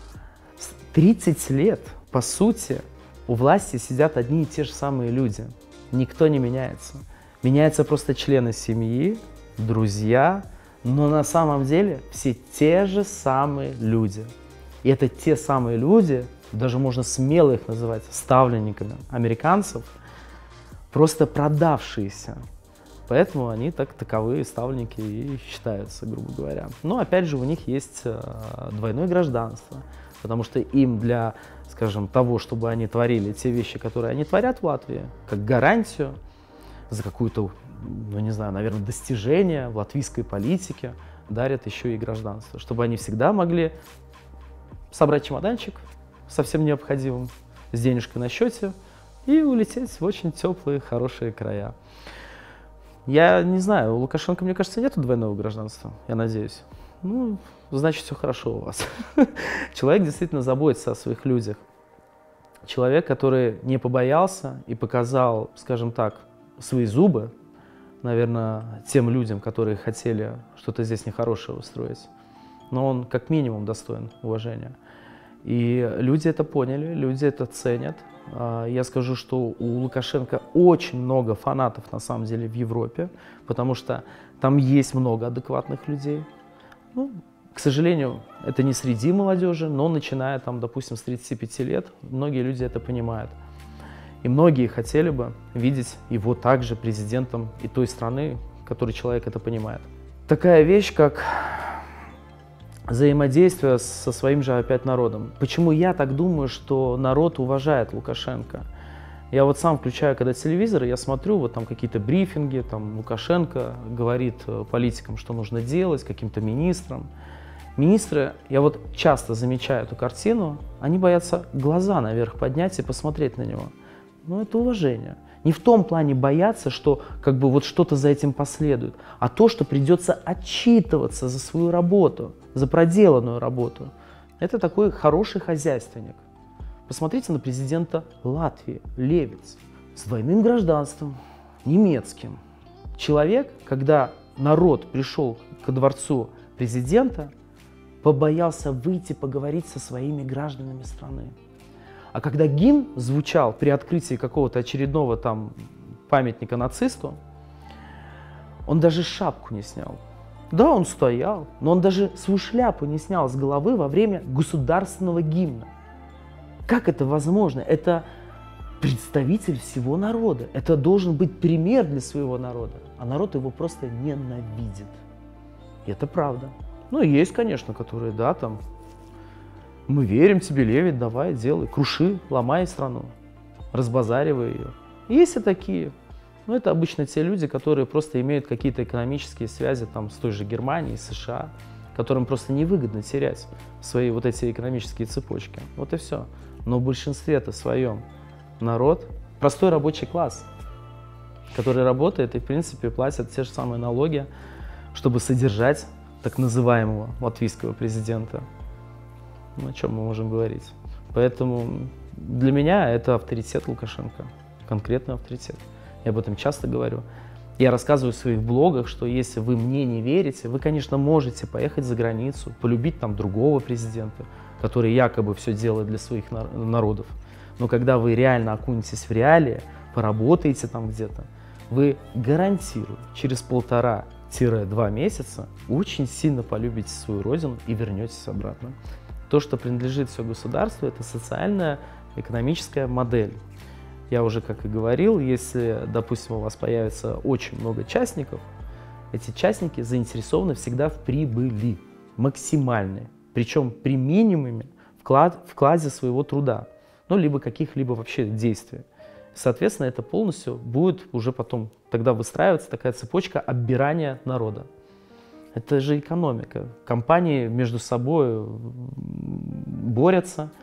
тридцать лет, по сути, у власти сидят одни и те же самые люди. Никто не меняется. Меняются просто члены семьи, друзья, но на самом деле все те же самые люди. И это те самые люди, даже можно смело их называть ставленниками американцев, просто продавшиеся. Поэтому они так таковые ставленники и считаются, грубо говоря. Но опять же у них есть двойное гражданство, потому что им для, скажем, того, чтобы они творили те вещи, которые они творят в Латвии, как гарантию за какую-то, ну не знаю, наверное, достижение в латвийской политике, дарят еще и гражданство, чтобы они всегда могли собрать чемоданчик со всем необходимым, с денежкой на счете и улететь в очень теплые, хорошие края. Я не знаю, у Лукашенко, мне кажется, нету двойного гражданства, я надеюсь. Ну, значит, все хорошо у вас. Человек действительно заботится о своих людях. Человек, который не побоялся и показал, скажем так, свои зубы, наверное, тем людям, которые хотели что-то здесь нехорошее устроить. Но он как минимум достоин уважения. И люди это поняли, люди это ценят. Я скажу, что у Лукашенко очень много фанатов на самом деле в Европе, потому что там есть много адекватных людей. Ну, к сожалению, это не среди молодежи, но начиная там, допустим, с тридцати пяти лет, многие люди это понимают. И многие хотели бы видеть его также президентом и той страны, в которой человек это понимает. Такая вещь, как взаимодействие со своим же опять народом. Почему я так думаю, что народ уважает Лукашенко? Я вот сам включаю, когда телевизор, я смотрю, вот там какие-то брифинги, там Лукашенко говорит политикам, что нужно делать, каким-то министрам. Министры, я вот часто замечаю эту картину, они боятся глаза наверх поднять и посмотреть на него. Ну, это уважение. Не в том плане бояться, что как бы вот что-то за этим последует, а то, что придется отчитываться за свою работу, за проделанную работу. Это такой хороший хозяйственник. Посмотрите на президента Латвии, Левиц, с двойным гражданством, немецким. Человек, когда народ пришел ко дворцу президента, побоялся выйти поговорить со своими гражданами страны. А когда гимн звучал при открытии какого-то очередного там памятника нацисту, он даже шапку не снял. Да, он стоял, но он даже свою шляпу не снял с головы во время государственного гимна. Как это возможно? Это представитель всего народа. Это должен быть пример для своего народа. А народ его просто ненавидит. И это правда. Ну, есть, конечно, которые, да, там, мы верим тебе, Левит, давай, делай, круши, ломай страну, разбазаривай ее. Есть и такие. Но это обычно те люди, которые просто имеют какие-то экономические связи там, с той же Германией, США, которым просто невыгодно терять свои вот эти экономические цепочки. Вот и все. Но в большинстве-то своем народ, простой рабочий класс, который работает и, в принципе, платит те же самые налоги, чтобы содержать так называемого латвийского президента. Ну, о чем мы можем говорить? Поэтому для меня это авторитет Лукашенко, конкретный авторитет. Я об этом часто говорю. Я рассказываю в своих блогах, что если вы мне не верите, вы, конечно, можете поехать за границу, полюбить там другого президента, который якобы все делает для своих народов. Но когда вы реально окунетесь в реалии, поработаете там где-то, вы гарантирую через полтора-два месяца очень сильно полюбите свою родину и вернетесь обратно. То, что принадлежит все государству, это социальная, экономическая модель. Я уже, как и говорил, если, допустим, у вас появится очень много частников, эти частники заинтересованы всегда в прибыли, максимальной, причем при минимуме вклад, вкладе своего труда, ну, либо каких-либо вообще действий. Соответственно, это полностью будет уже потом тогда выстраиваться такая цепочка оббирания народа. Это же экономика. Компании между собой борются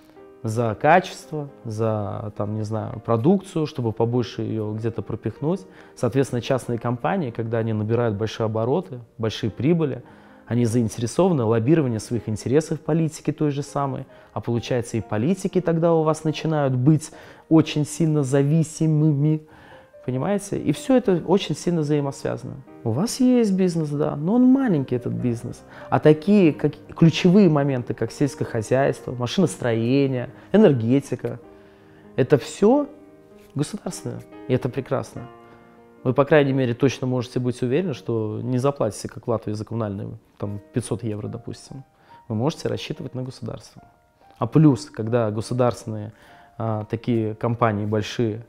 за качество, за, там, не знаю, продукцию, чтобы побольше ее где-то пропихнуть. Соответственно, частные компании, когда они набирают большие обороты, большие прибыли, они заинтересованы в лоббировании своих интересов в политике той же самой. А получается, и политики тогда у вас начинают быть очень сильно зависимыми. Понимаете? И все это очень сильно взаимосвязано. У вас есть бизнес, да, но он маленький, этот бизнес. А такие как, ключевые моменты, как сельское хозяйство, машиностроение, энергетика, это все государственное. И это прекрасно. Вы, по крайней мере, точно можете быть уверены, что не заплатите, как в Латвии, за коммунальные, там, пятьсот евро, допустим. Вы можете рассчитывать на государство. А плюс, когда государственные а, такие компании большие,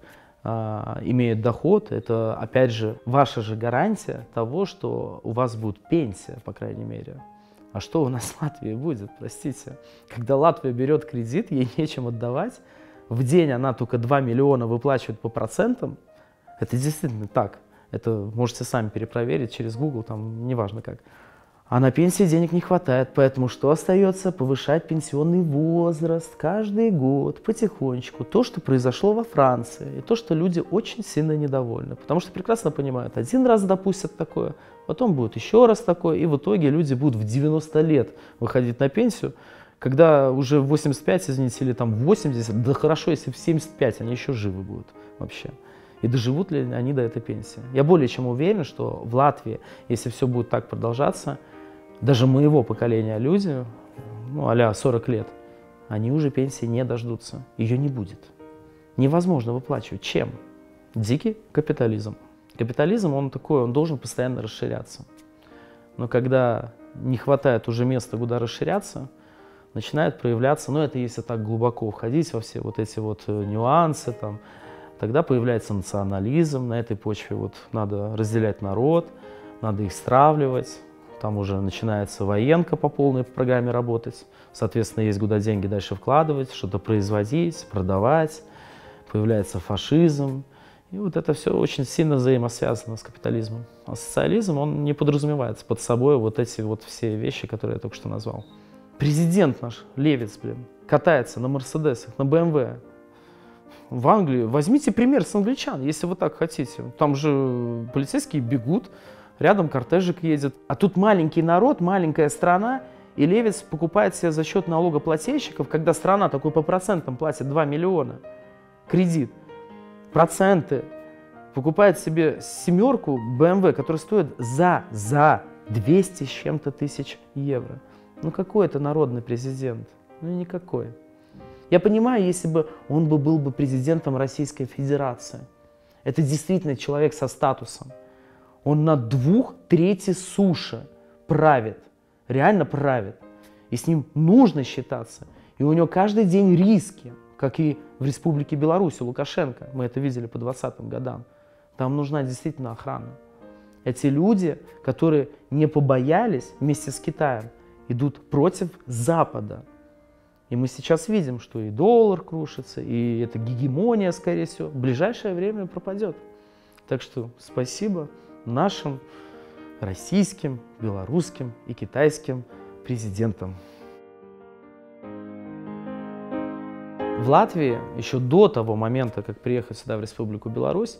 имеют доход, это, опять же, ваша же гарантия того, что у вас будет пенсия, по крайней мере. А что у нас в Латвии будет, простите? Когда Латвия берет кредит, ей нечем отдавать, в день она только два миллиона выплачивает по процентам, это действительно так. Это можете сами перепроверить через Google, там, неважно как. А на пенсии денег не хватает, поэтому что остается? Повышать пенсионный возраст каждый год, потихонечку. То, что произошло во Франции, и то, что люди очень сильно недовольны. Потому что прекрасно понимают, один раз допустят такое, потом будет еще раз такое, и в итоге люди будут в девяносто лет выходить на пенсию, когда уже в восемьдесят пять, извините, или там в восемьдесят, да хорошо, если в семьдесят пять, они еще живы будут вообще. И доживут ли они до этой пенсии? Я более чем уверен, что в Латвии, если все будет так продолжаться, даже моего поколения люди, ну, а-ля сорок лет, они уже пенсии не дождутся. Ее не будет. Невозможно выплачивать. Чем? Дикий капитализм. Капитализм, он такой, он должен постоянно расширяться. Но когда не хватает уже места, куда расширяться, начинает проявляться, ну, это если так глубоко входить во все вот эти вот нюансы, там, тогда появляется национализм. На этой почве вот надо разделять народ, надо их стравливать. Там уже начинается военка по полной программе работать. Соответственно, есть куда деньги дальше вкладывать, что-то производить, продавать. Появляется фашизм. И вот это все очень сильно взаимосвязано с капитализмом. А социализм, он не подразумевает под собой вот эти вот все вещи, которые я только что назвал. Президент наш, Левиц, блин, катается на Мерседесах, на бэ эм вэ. В Англии, возьмите пример с англичан, если вы так хотите. Там же полицейские бегут, рядом кортежик едет. А тут маленький народ, маленькая страна, и Левиц покупает себе за счет налогоплательщиков, когда страна такой по процентам платит два миллиона. Кредит. Проценты. покупает себе семерку бэ эм вэ, которая стоит за, за двести с чем-то тысяч евро. Ну какой это народный президент? Ну никакой. Я понимаю, если бы он бы был бы президентом Российской Федерации. Это действительно человек со статусом. Он на двух трети суши правит, реально правит. И с ним нужно считаться. И у него каждый день риски, как и в Республике Беларусь у Лукашенко. Мы это видели по двадцатым годам. Там нужна действительно охрана. Эти люди, которые не побоялись вместе с Китаем, идут против Запада. И мы сейчас видим, что и доллар крушится, и эта гегемония, скорее всего, в ближайшее время пропадет. Так что спасибо нашим российским, белорусским и китайским президентам. В Латвии, еще до того момента, как приехать сюда, в Республику Беларусь,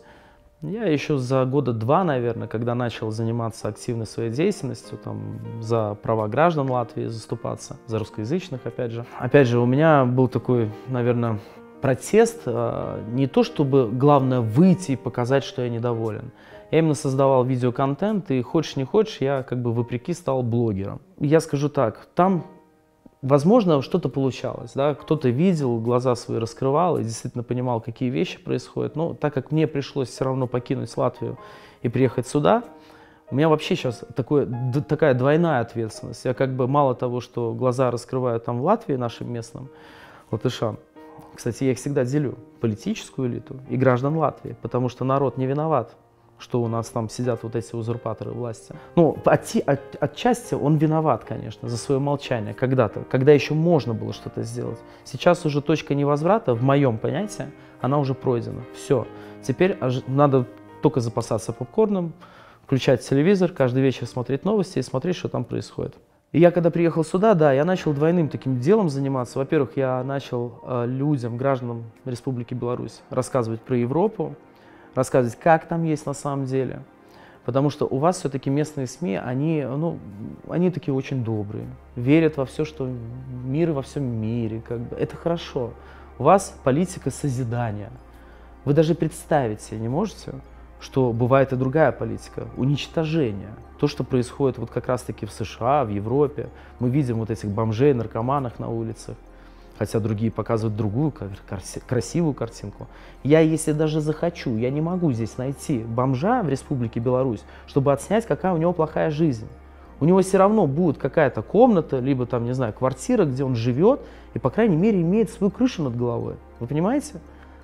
я еще за года два, наверное, когда начал заниматься активной своей деятельностью, там, за права граждан Латвии заступаться, за русскоязычных, опять же. Опять же, у меня был такой, наверное, протест, не то чтобы главное выйти и показать, что я недоволен. Я именно создавал видеоконтент, и хочешь не хочешь, я как бы вопреки стал блогером. Я скажу так, там, возможно, что-то получалось, да? Кто-то видел, глаза свои раскрывал и действительно понимал, какие вещи происходят. Но так как мне пришлось все равно покинуть Латвию и приехать сюда, у меня вообще сейчас такое, такая двойная ответственность. Я как бы мало того, что глаза раскрываю там в Латвии, нашим местным латышам, кстати, я их всегда делю, политическую элиту и граждан Латвии, потому что народ не виноват, что у нас там сидят вот эти узурпаторы власти. Ну, от, от, отчасти он виноват, конечно, за свое молчание когда-то, когда еще можно было что-то сделать. Сейчас уже точка невозврата, в моем понятии, она уже пройдена. Все. Теперь надо только запасаться попкорном, включать телевизор, каждый вечер смотреть новости и смотреть, что там происходит. И я когда приехал сюда, да, я начал двойным таким делом заниматься. Во-первых, я начал э, людям, гражданам Республики Беларусь рассказывать про Европу, рассказывать, как там есть на самом деле. Потому что у вас все-таки местные СМИ, они, ну, они такие очень добрые, верят во все, что мир во всем мире. Как бы. Это хорошо. У вас политика созидания. Вы даже представить себе не можете, что бывает и другая политика, уничтожения. То, что происходит вот как раз-таки в США, в Европе. Мы видим вот этих бомжей, наркоманов на улицах. Хотя другие показывают другую красивую картинку. Я, если даже захочу, я не могу здесь найти бомжа в Республике Беларусь, чтобы отснять, какая у него плохая жизнь. У него все равно будет какая-то комната, либо там, не знаю, квартира, где он живет, и, по крайней мере, имеет свою крышу над головой. Вы понимаете?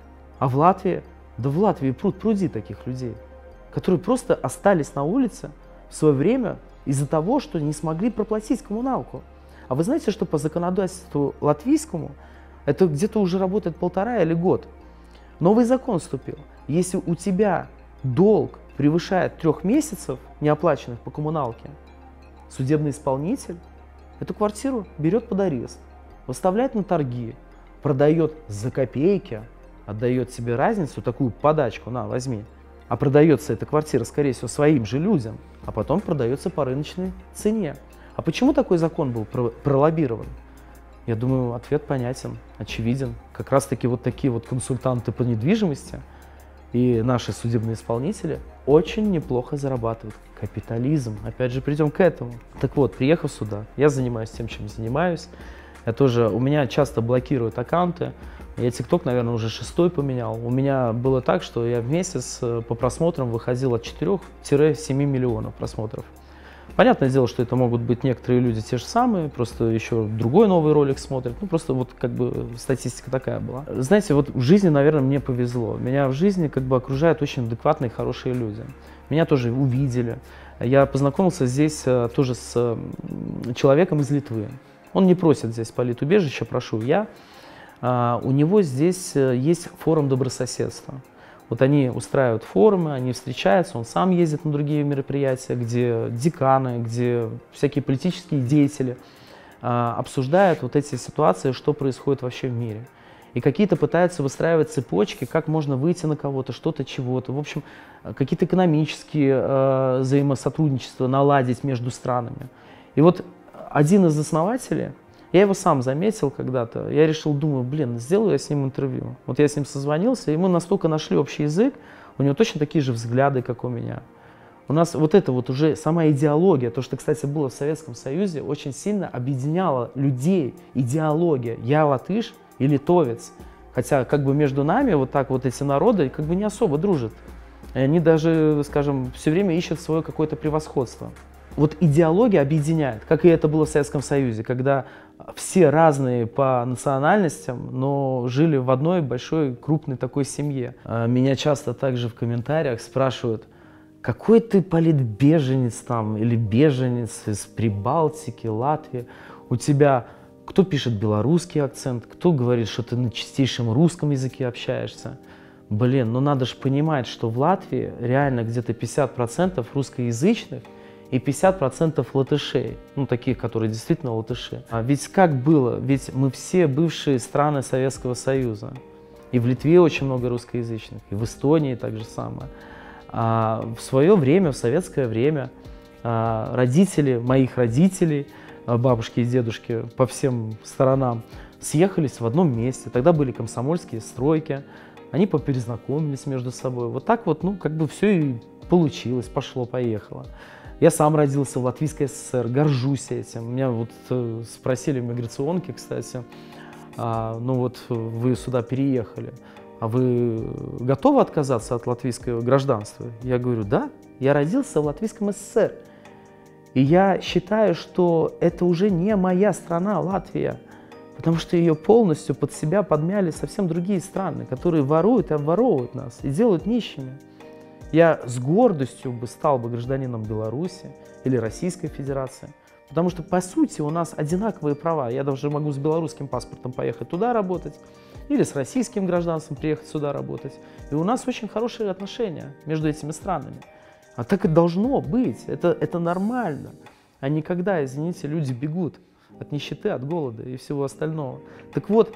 А в Латвии, да в Латвии пруд пруди таких людей, которые просто остались на улице в свое время из-за того, что не смогли проплатить коммуналку. А вы знаете, что по законодательству латвийскому это где-то уже работает полтора или год. Новый закон вступил. Если у тебя долг превышает трех месяцев неоплаченных по коммуналке, судебный исполнитель эту квартиру берет под арест, выставляет на торги, продает за копейки, отдает себе разницу, такую подачку, на, возьми. А продается эта квартира, скорее всего, своим же людям, а потом продается по рыночной цене. А почему такой закон был пролоббирован? Я думаю, ответ понятен, очевиден. Как раз-таки вот такие вот консультанты по недвижимости и наши судебные исполнители очень неплохо зарабатывают. Капитализм. Опять же, придем к этому. Так вот, приехав сюда, я занимаюсь тем, чем занимаюсь. Я тоже, у меня часто блокируют аккаунты. Я ТикТок, наверное, уже шестой поменял. У меня было так, что я в месяц по просмотрам выходил от четырёх до семи миллионов просмотров. Понятное дело, что это могут быть некоторые люди те же самые, просто еще другой новый ролик смотрят. Ну, просто вот как бы статистика такая была. Знаете, вот в жизни, наверное, мне повезло. Меня в жизни как бы окружают очень адекватные, хорошие люди. Меня тоже увидели. Я познакомился здесь тоже с человеком из Литвы. Он не просит здесь политубежище, прошу я. У него здесь есть форум добрососедства. Вот они устраивают форумы, они встречаются, он сам ездит на другие мероприятия, где деканы, где всякие политические деятели а, обсуждают вот эти ситуации, что происходит вообще в мире. И какие-то пытаются выстраивать цепочки, как можно выйти на кого-то, что-то, чего-то. В общем, какие-то экономические а, взаимосотрудничества наладить между странами. И вот один из основателей, я его сам заметил когда-то, я решил, думаю, блин, сделаю я с ним интервью. Вот я с ним созвонился, и мы настолько нашли общий язык, у него точно такие же взгляды, как у меня. У нас вот это вот уже сама идеология, то, что, кстати, было в Советском Союзе, очень сильно объединяло людей. Идеология. Я латыш и литовец. Хотя как бы между нами вот так вот эти народы как бы не особо дружат. И они даже, скажем, все время ищут свое какое-то превосходство. Вот идеология объединяет, как и это было в Советском Союзе, когда все разные по национальностям, но жили в одной большой крупной такой семье. Меня часто также в комментариях спрашивают: какой ты политбеженец там или беженец из Прибалтики, Латвии? У тебя кто пишет белорусский акцент, кто говорит, что ты на чистейшем русском языке общаешься? Блин, ну надо же понимать, что в Латвии реально где-то пятьдесят процентов русскоязычных и пятьдесят процентов латышей, ну таких, которые действительно латыши. А ведь как было? Ведь мы все бывшие страны Советского Союза. И в Литве очень много русскоязычных, и в Эстонии так же самое. А в свое время, в советское время, родители моих родителей, бабушки и дедушки по всем сторонам, съехались в одном месте. Тогда были комсомольские стройки, они поперезнакомились между собой. Вот так вот, ну, как бы все и получилось, пошло-поехало. Я сам родился в Латвийской ССР, горжусь этим. Меня вот спросили в миграционке, кстати, а, ну вот вы сюда переехали, а вы готовы отказаться от латвийского гражданства? Я говорю, да, я родился в Латвийском ССР. И я считаю, что это уже не моя страна, Латвия, потому что ее полностью под себя подмяли совсем другие страны, которые воруют и обворовывают нас и делают нищими. Я с гордостью бы стал бы гражданином Беларуси или Российской Федерации, потому что, по сути, у нас одинаковые права. Я даже могу с белорусским паспортом поехать туда работать, или с российским гражданством приехать сюда работать. И у нас очень хорошие отношения между этими странами. А так и должно быть. Это, это нормально. А не когда, извините, люди бегут от нищеты, от голода и всего остального. Так вот,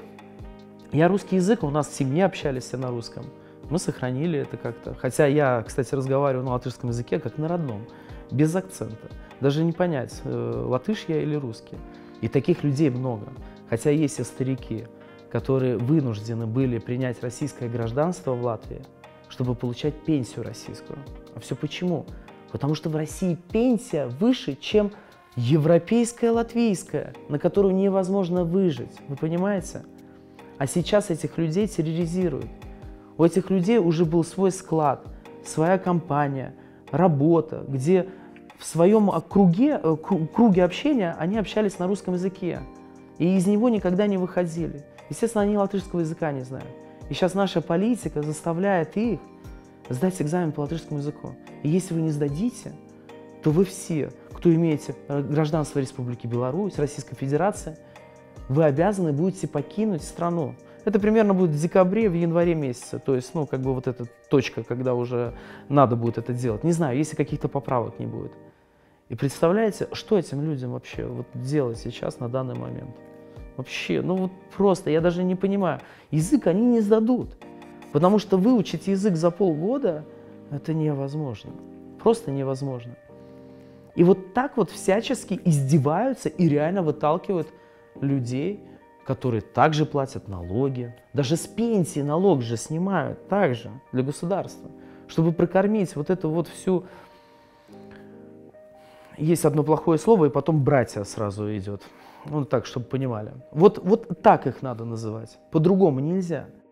я русский язык, у нас в семье общались все на русском. Мы сохранили это как-то. Хотя я, кстати, разговариваю на латышском языке, как на родном, без акцента. Даже не понять, латыш я или русский. И таких людей много. Хотя есть и старики, которые вынуждены были принять российское гражданство в Латвии, чтобы получать пенсию российскую. А все почему? Потому что в России пенсия выше, чем европейская латвийская, на которую невозможно выжить. Вы понимаете? А сейчас этих людей терроризируют. У этих людей уже был свой склад, своя компания, работа, где в своем круге, круге общения они общались на русском языке. И из него никогда не выходили. Естественно, они латышского языка не знают. И сейчас наша политика заставляет их сдать экзамен по латышскому языку. И если вы не сдадите, то вы все, кто имеете гражданство Республики Беларусь, Российской Федерации, вы обязаны будете покинуть страну. Это примерно будет в декабре, в январе месяце. То есть, ну, как бы вот эта точка, когда уже надо будет это делать. Не знаю, если каких-то поправок не будет. И представляете, что этим людям вообще вот делать сейчас, на данный момент? Вообще, ну вот просто, я даже не понимаю. Язык они не сдадут. Потому что выучить язык за полгода – это невозможно. Просто невозможно. И вот так вот всячески издеваются и реально выталкивают людей, которые также платят налоги. Даже с пенсии налог же снимают также для государства, чтобы прокормить вот эту вот всю... Есть одно плохое слово, и потом братья сразу идет. Ну так, чтобы понимали. Вот, вот так их надо называть. По-другому нельзя.